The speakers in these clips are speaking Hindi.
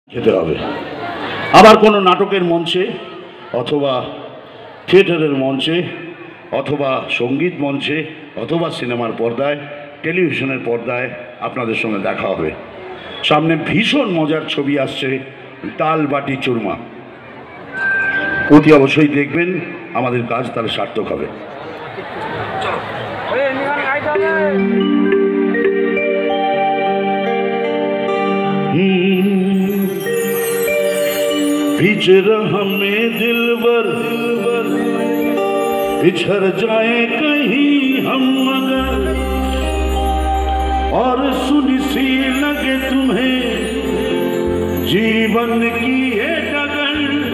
যেতে হবে। আবার কোনো নাটকের মঞ্চে অথবা থিয়েটারের মঞ্চে অথবা সঙ্গীত মঞ্চে অথবা সিনেমার পর্দায় টেলিভিশনের পর্দায় আপনাদের সঙ্গে দেখা হবে। সামনে ভীষণ মজার ছবি আসছে, ডাল বাটি চুরমা। অতি অবশ্যই দেখবেন, আমাদের কাজ তাহলে সার্থক হবে। बिछड़ हमें दिलबर बिछड़ जाए कहीं हम मगर, और सुनी सी लगे तुम्हें जीवन की ये डगर,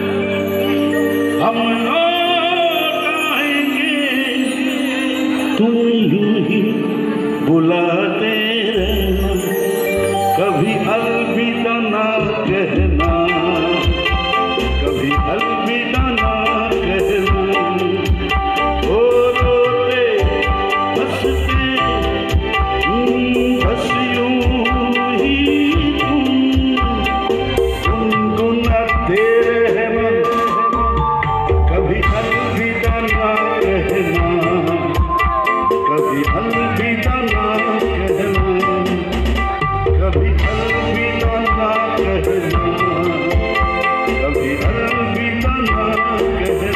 हम लौट आएंगे तुम यूं ही बुलाते रहना, कभी अलविदा ना कहना, कभी अलविदा ना कहना। ओ रोते हंसते बस यूं ही तुम गुनगुनाते रहना, कभी अलविदा ना कहना, कभी अलविदा ना कहना, कभी अलविदा ना कहना, कभी अलविदा ना कहना।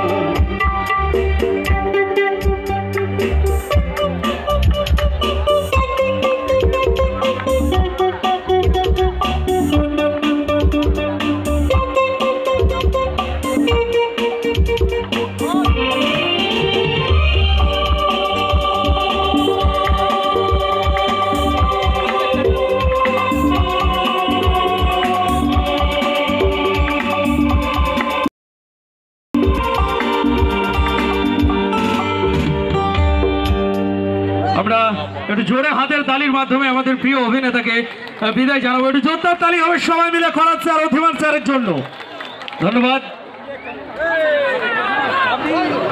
আমরা একটু জোরে হাতের তালির মাধ্যমে আমাদের প্রিয় অভিনেতাকে বিদায় জানাবো। একটু জোরদার তালি হবে সবাই মিলে খরাজ স্যার, অধিমান স্যারের জন্য। ধন্যবাদ।